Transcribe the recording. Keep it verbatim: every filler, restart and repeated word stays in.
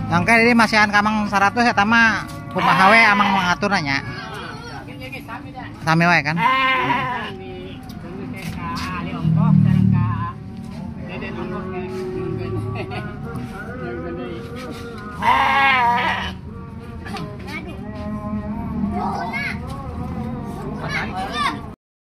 Yang kayak ini masihan kamang seratus ya tama kumaha we amang mengatur nanya. Sami wae kan? Ali ongkos sareng ka deden ongkos